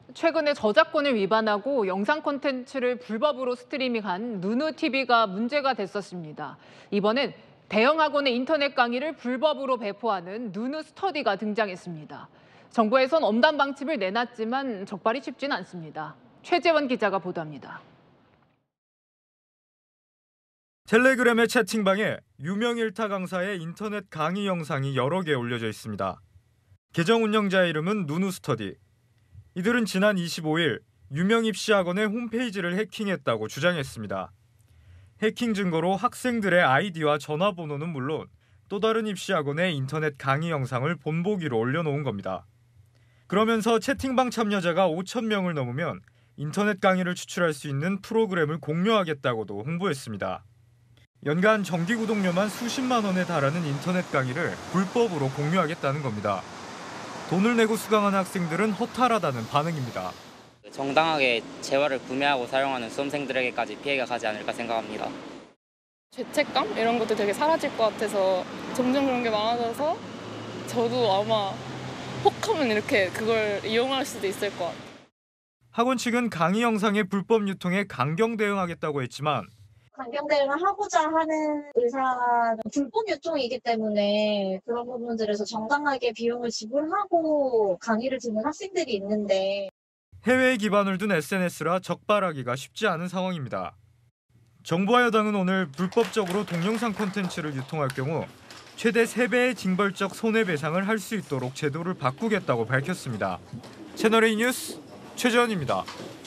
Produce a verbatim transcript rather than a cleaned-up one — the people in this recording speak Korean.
최근에 저작권을 위반하고 영상 콘텐츠를 불법으로 스트리밍한 누누티비가 문제가 됐었습니다. 이번엔 대형 학원의 인터넷 강의를 불법으로 배포하는 누누스터디가 등장했습니다. 정부에선 엄단 방침을 내놨지만 적발이 쉽진 않습니다. 최재원 기자가 보도합니다. 텔레그램의 채팅방에 유명 일타 강사의 인터넷 강의 영상이 여러 개 올려져 있습니다. 계정 운영자의 이름은 누누스터디. 이들은 지난 이십오일 유명 입시학원의 홈페이지를 해킹했다고 주장했습니다. 해킹 증거로 학생들의 아이디와 전화번호는 물론 또 다른 입시학원의 인터넷 강의 영상을 본보기로 올려놓은 겁니다. 그러면서 채팅방 참여자가 오천 명을 넘으면 인터넷 강의를 추출할 수 있는 프로그램을 공유하겠다고도 홍보했습니다. 연간 정기 구독료만 수십만 원에 달하는 인터넷 강의를 불법으로 공유하겠다는 겁니다. 돈을 내고 수강하는 학생들은 허탈하다는 반응입니다. 정당하게 재화를 구매하고 사용하는 수험생들에게까지 피해가 가지 않을까 생각합니다. 죄책감? 이런 것도 되게 사라질 것 같아서 점점 그런 게 많아져서 저도 아마 혹하면 이렇게 그걸 이용할 수도 있을 것 같아요. 학원 측은 강의 영상의 불법 유통에 강경 대응하겠다고 했지만 강경 대응을 하고자 하는 의사는 불법 유통이기 때문에 그런 부분들에서 정당하게 비용을 지불하고 강의를 듣는 학생들이 있는데 해외에 기반을 둔 에스엔에스라 적발하기가 쉽지 않은 상황입니다. 정부와 여당은 오늘 불법적으로 동영상 콘텐츠를 유통할 경우 최대 세 배의 징벌적 손해배상을 할 수 있도록 제도를 바꾸겠다고 밝혔습니다. 채널A 뉴스 최재원입니다.